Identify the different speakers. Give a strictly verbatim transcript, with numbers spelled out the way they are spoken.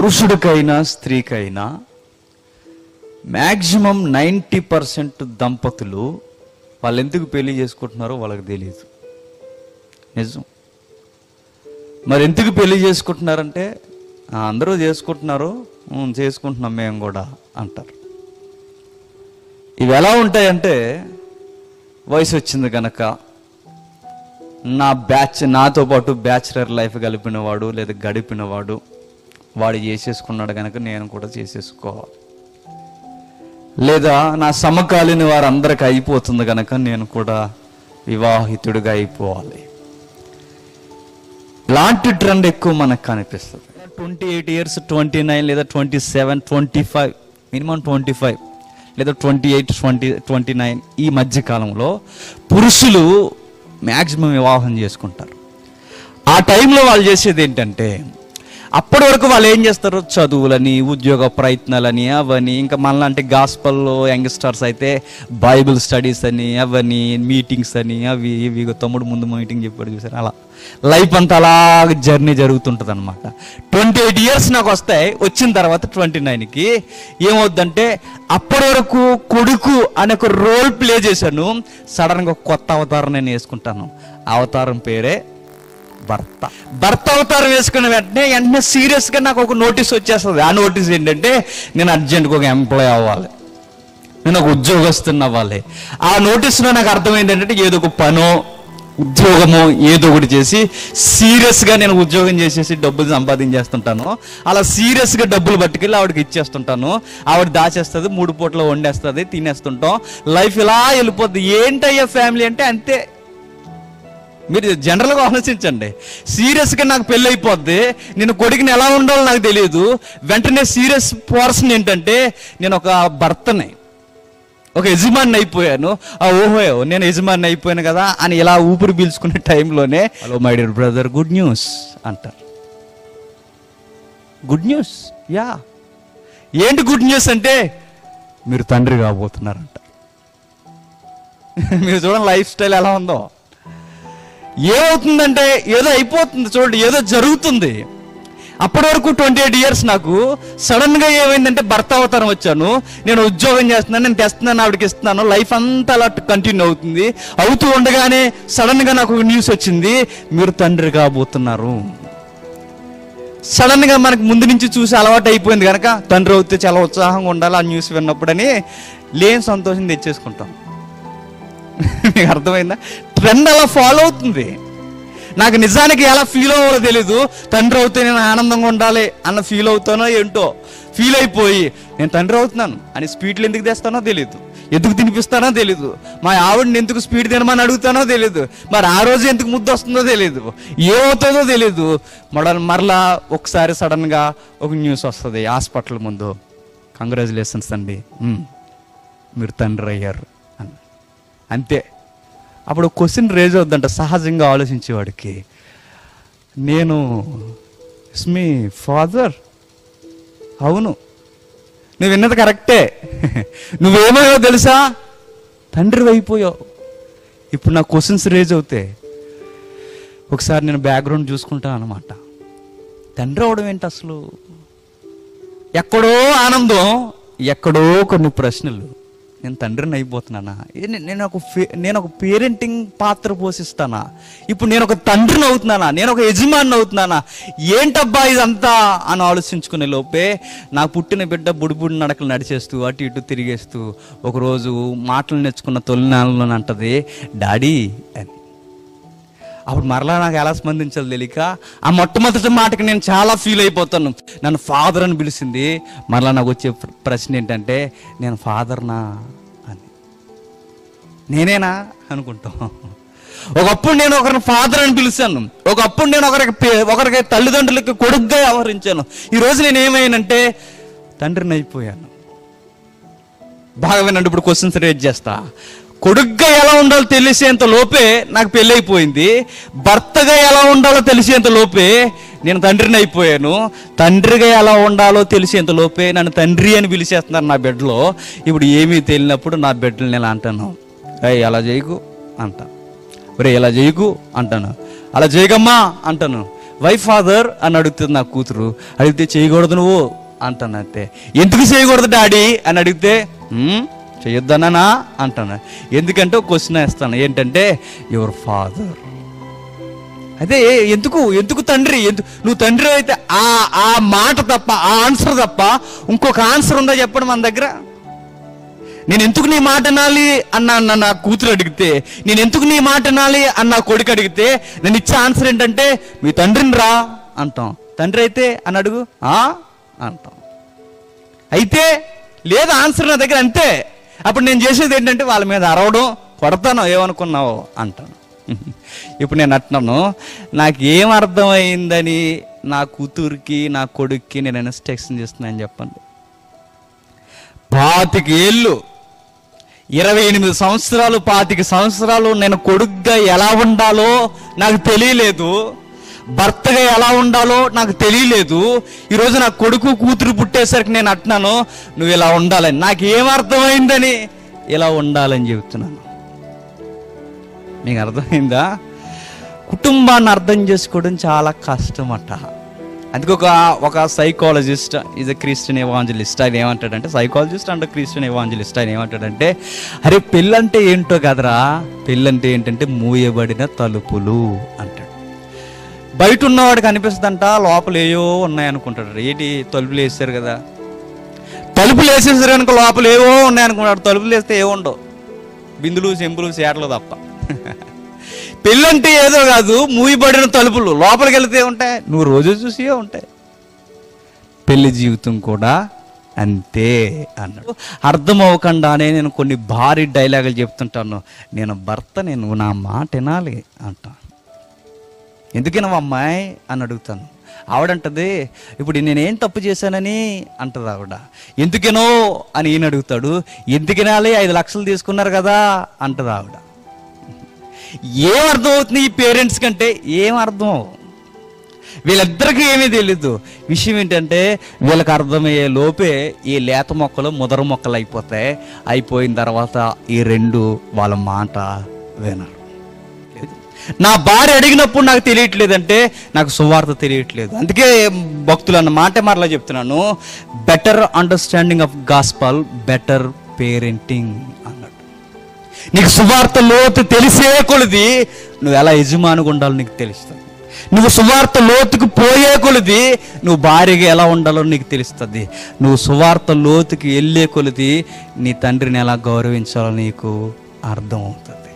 Speaker 1: పురుషుడికైనా స్త్రీకైనా maximum ninety percent దంపతులు వాళ్ళు ఎందుకు పెళ్లి చేసుకుంటున్నారో వాళ్ళకి తెలియదు. నిజం. మరి ఎందుకు పెళ్లి చేసుకుంటున్నారంటే అందరూ చేసుకుంటున్నారు, చేసుకుంటున్నాం మేము కూడా అంటారు. ఇవి ఎలా ఉంటాయంటే, వయసు వచ్చింది కనుక నా బ్యాచ్ నాతో పాటు బ్యాచులర్ లైఫ్ గడిపినవాడు లేదా గడిపినవాడు వాడు చేసేసుకున్నాడు కనుక నేను కూడా చేసేసుకోవాలి, లేదా నా సమకాలీన వారందరికి అయిపోతుంది కనుక నేను కూడా వివాహితుడిగా అయిపోవాలి. ఇలాంటి ట్రెండ్ ఎక్కువ మనకు కనిపిస్తుంది. Twenty eight years twenty nine లేదా twenty seven twenty five minimum twenty five లేదా twenty eight twenty twenty nine ఈ మధ్య కాలంలో పురుషులు మ్యాక్సిమం వివాహం చేసుకుంటారు. ఆ టైంలో వాళ్ళు చేసేది ఏంటంటే, అప్పటి వరకు వాళ్ళు ఏం చేస్తారు, చదువులని ఉద్యోగ ప్రయత్నాలని అవని, ఇంకా మళ్ళీ గాస్పల్లో యంగ్స్టర్స్ అయితే బైబిల్ స్టడీస్ అని అవని మీటింగ్స్ అని అవి ఇవి తమ్ముడు ముందు మీటింగ్ చెప్పాడు చూసారు, అలా లైఫ్ అంతా అలా జర్నీ జరుగుతుంటుంది అనమాట. ట్వంటీ ఎయిట్ ఇయర్స్ నాకు వస్తాయి. వచ్చిన తర్వాత ట్వంటీ నైన్కి ఏమవుద్దంటే, అప్పటి వరకు కొడుకు అనే ఒక రోల్ ప్లే చేశాను, సడన్గా కొత్త అవతారం నేను వేసుకుంటాను. అవతారం పేరే భర్త. భర్త అవతారం వేసుకున్న వెంటనే వెంటనే సీరియస్గా నాకు ఒక నోటీస్ వచ్చేస్తుంది. ఆ నోటీస్ ఏంటంటే, నేను అర్జెంట్గా ఒక ఎంప్లాయ్ అవ్వాలి, నేను ఒక ఉద్యోగస్తుని అవ్వాలి. ఆ నోటీస్లో నాకు అర్థమైంది ఏంటంటే, ఏదో ఒక పనో ఉద్యోగమో ఏదో ఒకటి చేసి సీరియస్గా నేను ఉద్యోగం చేసేసి డబ్బులు సంపాదించేస్తుంటాను. అలా సీరియస్గా డబ్బులు పట్టుకెళ్ళి ఆవిడకి ఇచ్చేస్తుంటాను. ఆవిడ దాచేస్తుంది, మూడు పూటలు వండేస్తుంది, తినేస్తుంటాం, లైఫ్ ఇలా వెళ్ళిపోద్ది. ఏంటయ్యా ఫ్యామిలీ అంటే అంతే. మీరు జనరల్గా ఆలోచించండి. సీరియస్గా నాకు పెళ్ళి అయిపోద్ది, నేను కొడుకుని ఎలా ఉండాలో నాకు తెలియదు. వెంటనే సీరియస్ పర్సన్ ఏంటంటే, నేను ఒక భర్తని, ఒక యజమాని అయిపోయాను. ఆ ఓహో నేను యజమాని అయిపోయాను కదా అని ఇలా ఊపిరి పీల్చుకునే టైంలోనే, hello my dear brother, good news అంటారు. Good news, yeah. ఏంటి గుడ్ న్యూస్ అంటే, మీరు తండ్రి కాబోతున్నారంట. మీరు చూడండి లైఫ్ స్టైల్ ఎలా ఉందో. ఏమవుతుందంటే, ఏదో అయిపోతుంది చూడండి, ఏదో జరుగుతుంది. అప్పటి వరకు ట్వంటీ ఎయిట్ ఇయర్స్ నాకు సడన్గా ఏమైందంటే భర్త అవతారం వచ్చాను, నేను ఉద్యోగం చేస్తున్నాను, నేను తెస్తున్నాను, ఆవిడకి ఇస్తున్నాను, లైఫ్ అంతా అలా కంటిన్యూ అవుతుంది. అవుతూ ఉండగానే సడన్గా నాకు న్యూస్ వచ్చింది, మీరు తండ్రి కాబోతున్నారు. సడన్గా మనకు ముందు నుంచి చూసి అలవాటు అయిపోయింది కనుక తండ్రి అవుతే చాలా ఉత్సాహంగా ఉండాలి ఆ న్యూస్ విన్నప్పుడని లేని సంతోషం తెచ్చేసుకుంటాం. మీకు అర్థమైందా? ట్రెండ్ అలా ఫాలో అవుతుంది. నాకు నిజానికి ఎలా ఫీల్ అవ్వాలో తెలీదు. తండ్రి అవుతే నేను ఆనందంగా ఉండాలి అన్న ఫీల్ అవుతానో ఏంటో ఫీల్ అయిపోయి నేను తండ్రి అవుతున్నాను అని స్పీడ్లు ఎందుకు తెస్తానో తెలీదు, ఎందుకు తినిపిస్తానో తెలీదు, మా ఆవిడని ఎందుకు స్పీడ్ తినమని అడుగుతానో తెలీదు, మరి ఆ రోజు ఎందుకు ముద్దు వస్తుందో తెలీదు, ఏమవుతుందో తెలీదు. మడ మరలా ఒకసారి సడన్గా ఒక న్యూస్ వస్తుంది హాస్పిటల్ ముందు, కంగ్రాచులేషన్స్ అండి, మీరు తండ్రి అయ్యారు అని. అంతే. అప్పుడు క్వశ్చన్ రేజ్ అవుద్దంట సహజంగా ఆలోచించేవాడికి, నేను ఇట్స్ మీ ఫాదర్. అవును, నువ్వు విన్నది కరెక్టే. నువ్వేమో తెలుసా, తండ్రి అయిపోయావు. ఇప్పుడు నా క్వశ్చన్స్ రేజ్ అవుతాయి. ఒకసారి నేను బ్యాక్గ్రౌండ్ చూసుకుంటాను అనమాట. తండ్రి అవడం ఏంటి అసలు? ఎక్కడో ఆనందం, ఎక్కడో కొన్ని ప్రశ్నలు. నేను తండ్రిని అయిపోతున్నానా? నేను ఒక నేను ఒక పేరెంటింగ్ పాత్ర పోషిస్తానా? ఇప్పుడు నేను ఒక తండ్రిని అవుతున్నానా? నేను ఒక యజమాని అవుతున్నానా? ఏంటబ్బా ఇదంతా అని ఆలోచించుకునే లోపే నా పుట్టిన బిడ్డ బుడిబుడి నడకలు నడిచేస్తూ అటు ఇటు తిరిగేస్తూ ఒకరోజు మాటలు నేర్చుకున్న తొలినాళ్ళలోనే అంటది డాడీ అని. అప్పుడు మరలా నాకు ఎలా స్పందించాలో తెలియక ఆ మొట్టమొదటి మాటకి నేను చాలా ఫీల్ అయిపోతాను. నన్ను ఫాదర్ అని పిలిచింది. మరలా నాకు వచ్చే ప్రశ్న ఏంటంటే, నేను ఫాదర్నా అని. నేనేనా అనుకుంటాం. ఒకప్పుడు నేను ఒకరిని ఫాదర్ అని పిలిచాను, ఒకప్పుడు నేను ఒకరికి ఒకరికి తల్లిదండ్రులకి కొడుకుగా వ్యవహరించాను. ఈరోజు నేను ఏమైనానంటే తండ్రిని అయిపోయాను. బాగా వినండి, ఇప్పుడు క్వశ్చన్స్ రేజ్ చేస్తా. కొడుగ్గా ఎలా ఉండాలో తెలిసేంత లోపే నాకు పెళ్ళి అయిపోయింది. భర్తగా ఎలా ఉండాలో తెలిసేంత లోపే నేను తండ్రిని అయిపోయాను. తండ్రిగా ఎలా ఉండాలో తెలిసేంత లోపే నన్ను తండ్రి అని పిలిచేస్తున్నారు నా బెడ్లో. ఇప్పుడు ఏమీ తెలియనప్పుడు నా బెడ్లు నేను అంటాను, అయ్యి అలా చేయకు అంట, ఒరే ఇలా చేయకు అంటాను, అలా చేయకమ్మా అంటాను, వై ఫాదర్ అని అడుగుతుంది నా కూతురు. అడిగితే చేయకూడదు నువ్వు అంటాను. అంతే. ఎందుకు చేయకూడదు డాడీ అని అడిగితే చేయొద్దన్నానా అంటాను. ఎందుకంటే ఒక క్వశ్చన్ వేస్తాను, ఏంటంటే యువర్ ఫాదర్. అదే ఎందుకు ఎందుకు తండ్రి, ఎందుకు నువ్వు తండ్రి అయితే ఆ ఆ మాట తప్ప, ఆ ఆన్సర్ తప్ప ఇంకొక ఆన్సర్ ఉందా చెప్పండి మన దగ్గర? నేను ఎందుకు నీ మాట వినాలి అన్న అన్న నా కూతురు అడిగితే, నేను ఎందుకు నీ మాట వినాలి అన్న నా కొడుకు అడిగితే నేను ఇచ్చే ఆన్సర్ ఏంటంటే మీ తండ్రిని రా అంటాం. తండ్రి అయితే అని అడుగు అంటాం. అయితే లేదు ఆన్సర్ నా దగ్గర, అంతే. అప్పుడు నేను చేసేది ఏంటంటే వాళ్ళ మీద అరవడం, కొడతాను, ఏమనుకున్నావు అంటాను. ఇప్పుడు నేను అంటున్నాను, నాకు ఏం అర్థమైందని నా కూతురికి నా కొడుక్కి నేను ఇన్స్ట్రక్షన్ చేస్తున్నాను చెప్పండి. పాతిక ఏళ్ళు, ఇరవై ఎనిమిది సంవత్సరాలు పాతిక సంవత్సరాలు నేను కొడుగ్గా ఎలా ఉండాలో నాకు తెలియలేదు, భర్తగా ఎలా ఉండాలో నాకు తెలియలేదు. ఈరోజు నా కొడుకు కూతురు పుట్టేసరికి నేను అంటున్నాను నువ్వు ఇలా ఉండాలని. నాకు ఏం అర్థమైందని ఇలా ఉండాలని చెబుతున్నాను. మీకు అర్థమైందా? కుటుంబాన్ని అర్థం చేసుకోవడం చాలా కష్టం అట. అందుకే ఒక ఒక psychologist is a Christian evangelist, ఆయన ఏమంటాడంటే, సైకాలజిస్ట్ అండ్ క్రిస్టియన్ ఎవాంజలిస్ట్, ఆయన ఏమంటాడంటే, అరే పెళ్ళంటే ఏంటో కదరా, పెళ్ళంటే ఏంటంటే మూయబడిన తలుపులు అంటాడు. బయట ఉన్నవాడికి అనిపిస్తుందంట లోపల ఏవో ఉన్నాయనుకుంటాడు. ఏంటి తలుపులు వేసారు కదా, తలుపులు వేసేసారు కనుక లోపల ఏవో ఉన్నాయనుకుంటాడు. తలుపులు వేస్తే ఏవో ఉండవు, బిందులు చెంబులు సేటలు తప్ప. పెళ్ళంటే ఏదో కాదు, మూయబడిన తలుపులు, లోపలికి వెళితే ఉంటాయి, నువ్వు రోజు చూసే ఉంటాయి. పెళ్లి జీవితం కూడా అంతే అన్నాడు. అర్థం అవ్వకుండానే నేను కొన్ని భారీ డైలాగులు చెప్తుంటాను. నేను భర్త, నేను నా మాట వినాలి అంటా. ఎందుకైనా అమ్మాయి అని అడుగుతాను. ఆవిడంటది, ఇప్పుడు నేనేం తప్పు చేశానని అంటది ఆవిడ. ఎందుకనో అని ఈయన అడుగుతాడు. ఎందుకనాలి, ఐదు లక్షలు తీసుకున్నారు కదా అంటది ఆవిడ. ఏం అర్థం అవుతుంది ఈ పేరెంట్స్ కంటే? ఏం అర్థం, వీళ్ళిద్దరికీ ఏమీ తెలీదు. విషయం ఏంటంటే వీళ్ళకి అర్థమయ్యే లోపే ఈ లేత మొక్కలు ముదర మొక్కలు అయిపోతాయి. అయిపోయిన తర్వాత ఈ రెండు వాళ్ళ మాట వినరు. నా భార్య అడిగినప్పుడు నాకు తెలియట్లేదంటే నాకు సువార్త తెలియట్లేదు. అందుకే భక్తులు అన్న మాట మరలా చెప్తున్నాను, better understanding of gospel, better parenting అన్నాడు. నీకు సువార్త లోతు తెలిసే కొలది నువ్వు ఎలా యజమానిగా ఉండాలో నీకు తెలుస్తుంది. నువ్వు సువార్త లోతుకు పోయే కొలది నువ్వు భార్యగా ఎలా ఉండాలో నీకు తెలుస్తుంది. నువ్వు సువార్త లోతుకి వెళ్ళే కొలది నీ తండ్రిని ఎలా గౌరవించాలో నీకు అర్థమవుతుంది.